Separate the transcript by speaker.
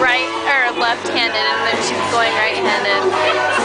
Speaker 1: right or left-handed, and then she's going right-handed.